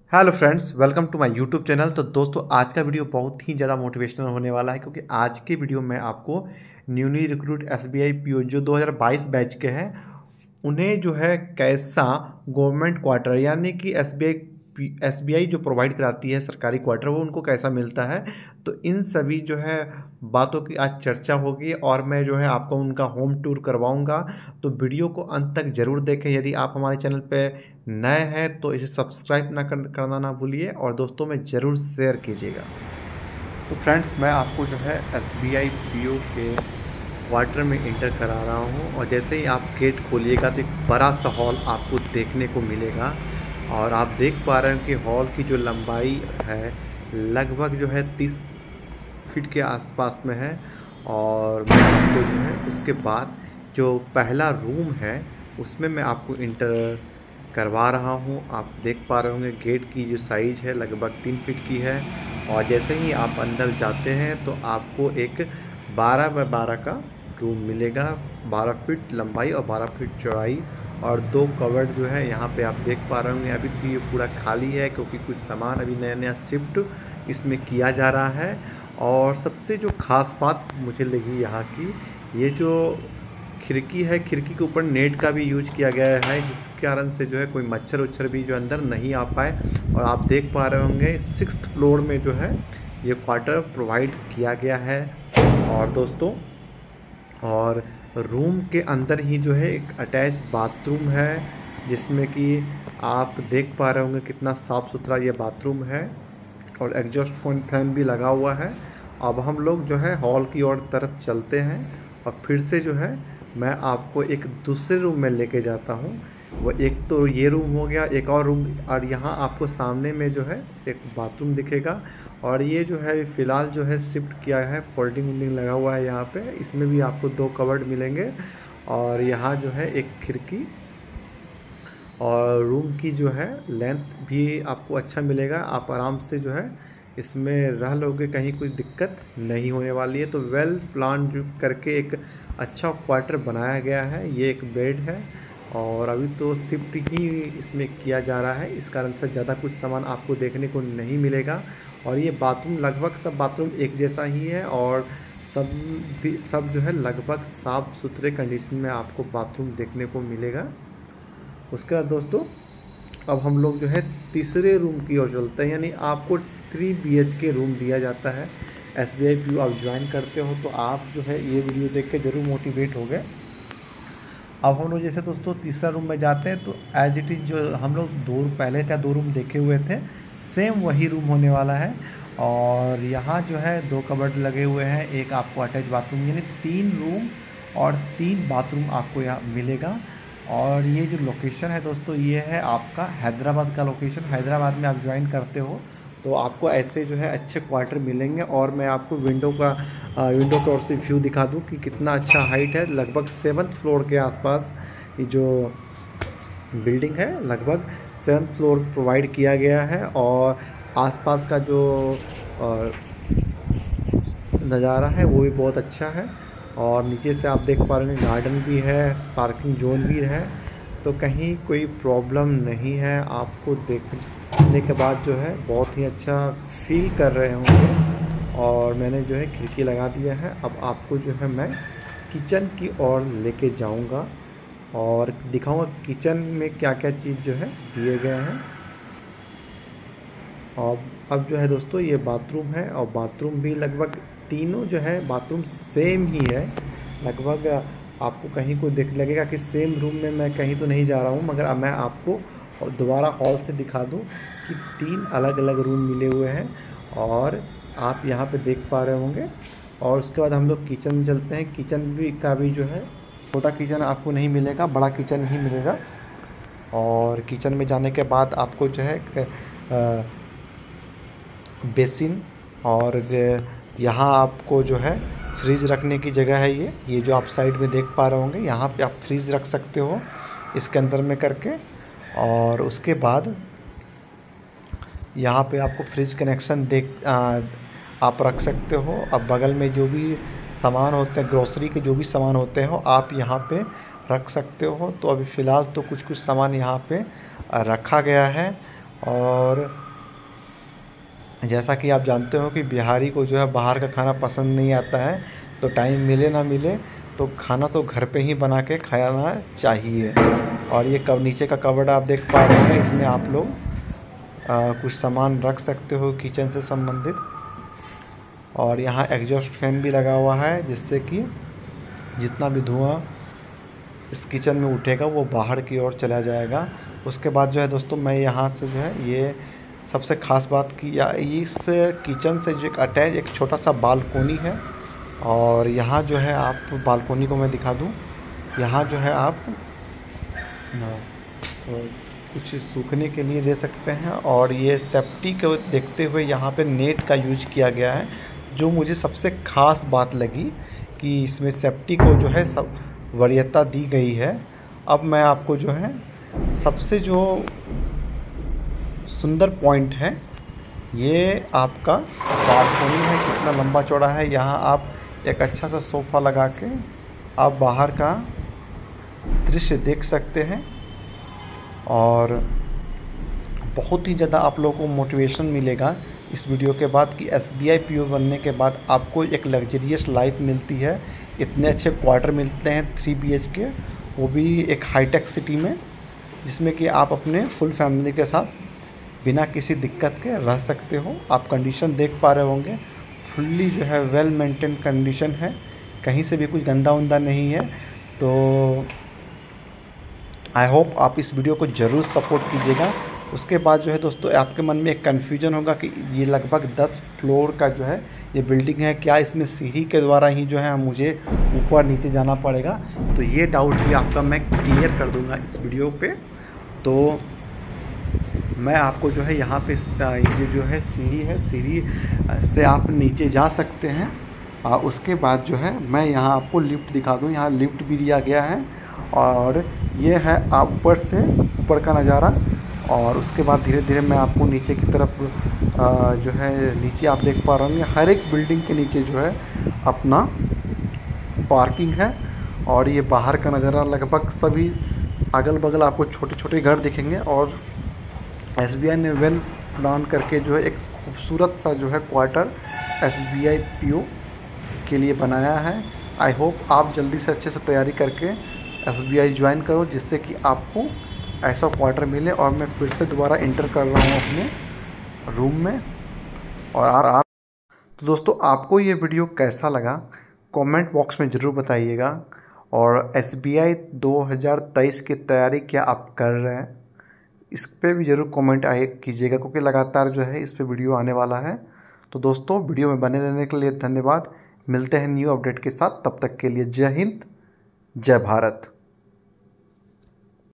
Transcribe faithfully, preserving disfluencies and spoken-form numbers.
Hello friends, welcome to my YouTube channel. तो दोस्तों, आज का वीडियो बहुत ही ज़्यादा मोटिवेशनल होने वाला है, क्योंकि आज के वीडियो में आपको न्यूली रिक्रूट एसबीआई पीओ जो दो हज़ार बाईस बैच के हैं, उन्हें जो है कैसा गवर्नमेंट क्वार्टर यानी कि एसबीआई एसबीआई जो प्रोवाइड कराती है सरकारी क्वार्टर, वो उनको कैसा मिलता है। तो इन सभी जो है बातों की आज चर्चा होगी और मैं जो है आपको उनका होम टूर करवाऊंगा। तो वीडियो को अंत तक ज़रूर देखें। यदि आप हमारे चैनल पे नए हैं तो इसे सब्सक्राइब ना कर, करना ना भूलिए और दोस्तों में ज़रूर शेयर कीजिएगा। तो फ्रेंड्स, मैं आपको जो है एसबीआई पीओ के क्वार्टर में इंटर करा रहा हूँ और जैसे ही आप गेट खोलिएगा तो एक बड़ा सा हॉल आपको देखने को मिलेगा। और आप देख पा रहे हैं कि हॉल की जो लंबाई है लगभग जो है तीस फीट के आसपास में है। और मैं आपको जो है उसके बाद जो पहला रूम है उसमें मैं आपको इंटर करवा रहा हूँ। आप देख पा रहे होंगे गेट की जो साइज़ है लगभग तीन फीट की है। और जैसे ही आप अंदर जाते हैं तो आपको एक बारह बाय बारह का रूम मिलेगा, बारह फीट लंबाई और बारह फीट चौड़ाई। और दो कवर्ड जो है यहाँ पे आप देख पा रहे होंगे। अभी तो ये पूरा खाली है क्योंकि कुछ सामान अभी नया नया शिफ्ट इसमें किया जा रहा है। और सबसे जो ख़ास बात मुझे लगी यहाँ की, ये जो खिड़की है, खिड़की के ऊपर नेट का भी यूज किया गया है, जिस कारण से जो है कोई मच्छर उच्छर भी जो अंदर नहीं आ पाए। और आप देख पा रहे होंगे सिक्स्थ फ्लोर में जो है ये क्वार्टर प्रोवाइड किया गया है। और दोस्तों, और रूम के अंदर ही जो है एक अटैच बाथरूम है, जिसमें कि आप देख पा रहे होंगे कितना साफ़ सुथरा ये बाथरूम है और एग्जॉस्ट फैन भी लगा हुआ है। अब हम लोग जो है हॉल की ओर तरफ चलते हैं और फिर से जो है मैं आपको एक दूसरे रूम में लेके जाता हूँ। वो एक तो ये रूम हो गया, एक और रूम, और यहाँ आपको सामने में जो है एक बाथरूम दिखेगा। और ये जो है फ़िलहाल जो है शिफ्ट किया है, फोल्डिंग वोल्डिंग लगा हुआ है यहाँ पे। इसमें भी आपको दो कवर्ड मिलेंगे और यहाँ जो है एक खिड़की। और रूम की जो है लेंथ भी आपको अच्छा मिलेगा, आप आराम से जो है इसमें रह लोगे, कहीं कोई दिक्कत नहीं होने वाली है। तो वेल प्लान जो करके एक अच्छा क्वार्टर बनाया गया है। ये एक बेड है और अभी तो शिफ्ट ही इसमें किया जा रहा है, इस कारण से ज़्यादा कुछ सामान आपको देखने को नहीं मिलेगा। और ये बाथरूम लगभग सब बाथरूम एक जैसा ही है और सब भी सब जो है लगभग साफ़ सुथरे कंडीशन में आपको बाथरूम देखने को मिलेगा। उसके बाद दोस्तों, अब हम लोग जो है तीसरे रूम की ओर चलते हैं, यानी आपको थ्री बी एच के रूम दिया जाता है। एस बी आई पी आप ज्वाइन करते हो तो आप जो है ये वीडियो देख के ज़रूर मोटिवेट हो गए। अब हम लोग जैसे दोस्तों तीसरा रूम में जाते हैं तो एज इट इज़ जो हम लोग दो पहले का दो रूम देखे हुए थे, सेम वही रूम होने वाला है। और यहाँ जो है दो कबर्ड लगे हुए हैं, एक आपको अटैच बाथरूम, यानी तीन रूम और तीन बाथरूम आपको यहाँ मिलेगा। और ये जो लोकेशन है दोस्तों, ये है आपका हैदराबाद का लोकेशन। हैदराबाद में आप ज्वाइन करते हो तो आपको ऐसे जो है अच्छे क्वार्टर मिलेंगे। और मैं आपको विंडो का विंडो की ओर से व्यू दिखा दूं कि कितना अच्छा हाइट है। लगभग सेवन्थ फ्लोर के आसपास ये जो बिल्डिंग है, लगभग सेवन्थ फ्लोर प्रोवाइड किया गया है। और आसपास का जो नज़ारा है वो भी बहुत अच्छा है। और नीचे से आप देख पा रहे हैं गार्डन भी है, पार्किंग जोन भी है, तो कहीं कोई प्रॉब्लम नहीं है। आपको देखने के बाद जो है बहुत ही अच्छा फील कर रहे होंगे। और मैंने जो है खिड़की लगा दिया है। अब आपको जो है मैं किचन की ओर लेके जाऊंगा और दिखाऊंगा किचन में क्या क्या चीज़ जो है दिए गए हैं। और अब जो है दोस्तों ये बाथरूम है और बाथरूम भी लगभग तीनों जो है बाथरूम सेम ही है। लगभग आपको कहीं को देख लगेगा कि सेम रूम में मैं कहीं तो नहीं जा रहा हूँ, मगर अब मैं आपको दोबारा हॉल से दिखा दूँ कि तीन अलग अलग रूम मिले हुए हैं और आप यहाँ पे देख पा रहे होंगे। और उसके बाद हम लोग किचन में चलते हैं। किचन भी का भी जो है छोटा किचन आपको नहीं मिलेगा, बड़ा किचन ही मिलेगा। और किचन में जाने के बाद आपको जो है बेसिन और यहाँ आपको जो है फ्रिज रखने की जगह है। ये ये जो आप साइड में देख पा रहे होंगे, यहाँ पे आप फ्रिज रख सकते हो इसके अंदर में करके। और उसके बाद यहाँ पे आपको फ्रिज कनेक्शन देख आ, आप रख सकते हो। अब बगल में जो भी सामान होते हैं, ग्रोसरी के जो भी सामान होते हैं, आप यहाँ पे रख सकते हो। तो अभी फ़िलहाल तो कुछ कुछ सामान यहाँ पे रखा गया है। और जैसा कि आप जानते हो कि बिहारी को जो है बाहर का खाना पसंद नहीं आता है, तो टाइम मिले ना मिले तो खाना तो घर पे ही बना के खाना चाहिए। और ये कब नीचे का कबर्ड आप देख पा रहे हैं, इसमें आप लोग आ, कुछ सामान रख सकते हो किचन से संबंधित। और यहाँ एग्जॉस्ट फैन भी लगा हुआ है, जिससे कि जितना भी धुआं इस किचन में उठेगा वो बाहर की ओर चला जाएगा। उसके बाद जो है दोस्तों, मैं यहाँ से जो है ये सबसे ख़ास बात की, या इस किचन से जो एक अटैच एक छोटा सा बालकोनी है। और यहाँ जो है आप बालकोनी को मैं दिखा दूँ, यहाँ जो है आप कुछ सूखने के लिए दे सकते हैं। और ये सेफ्टी को देखते हुए यहाँ पे नेट का यूज किया गया है, जो मुझे सबसे ख़ास बात लगी कि इसमें सेफ्टी को जो है सब वरीयता दी गई है। अब मैं आपको जो है सबसे जो सुंदर पॉइंट है, ये आपका बालकोनी है, कितना लंबा चौड़ा है। यहाँ आप एक अच्छा सा सोफ़ा लगा के आप बाहर का दृश्य देख सकते हैं। और बहुत ही ज़्यादा आप लोगों को मोटिवेशन मिलेगा इस वीडियो के बाद कि S B I P O बनने के बाद आपको एक लग्जरियस लाइफ मिलती है। इतने अच्छे क्वार्टर मिलते हैं थ्री बी एच के, वो भी एक हाईटेक सिटी में, जिसमें कि आप अपने फुल फैमिली के साथ बिना किसी दिक्कत के रह सकते हो। आप कंडीशन देख पा रहे होंगे, फुल्ली जो है वेल मेंटेन कंडीशन है, कहीं से भी कुछ गंदा उंदा नहीं है। तो आई होप आप इस वीडियो को ज़रूर सपोर्ट कीजिएगा। उसके बाद जो है दोस्तों, आपके मन में एक कन्फ्यूजन होगा कि ये लगभग दस फ्लोर का जो है ये बिल्डिंग है, क्या इसमें सीढ़ी के द्वारा ही जो है मुझे ऊपर नीचे जाना पड़ेगा? तो ये डाउट भी आपका मैं क्लियर कर दूंगा इस वीडियो पे। तो मैं आपको जो है यहाँ पे ये जो है सीढ़ी है, सीढ़ी से आप नीचे जा सकते हैं। और उसके बाद जो है मैं यहाँ आपको लिफ्ट दिखा दूँ, यहाँ लिफ्ट भी दिया गया है। और ये है आप ऊपर से ऊपर का नज़ारा। और उसके बाद धीरे धीरे मैं आपको नीचे की तरफ जो है नीचे आप देख पा रहे होंगे, हर एक बिल्डिंग के नीचे जो है अपना पार्किंग है। और ये बाहर का नज़ारा, लगभग सभी अगल बगल आपको छोटे छोटे घर दिखेंगे। और एस बी आई ने वेल प्लान करके जो है एक खूबसूरत सा जो है quarter S B I P O के लिए बनाया है। आई होप आप जल्दी से अच्छे से तैयारी करके एस बी आई ज्वाइन करो, जिससे कि आपको ऐसा क्वार्टर मिले। और मैं फिर से दोबारा इंटर कर रहा हूँ अपने रूम में। और आप तो दोस्तों, आपको ये वीडियो कैसा लगा कमेंट बॉक्स में ज़रूर बताइएगा। और एस बी आई दो हज़ार तेईस की तैयारी क्या आप कर रहे हैं, इस पे भी ज़रूर कमेंट आए कीजिएगा, क्योंकि लगातार जो है इस पे वीडियो आने वाला है। तो दोस्तों, वीडियो में बने रहने के लिए धन्यवाद। मिलते हैं न्यू अपडेट के साथ, तब तक के लिए जय हिंद, जय भारत।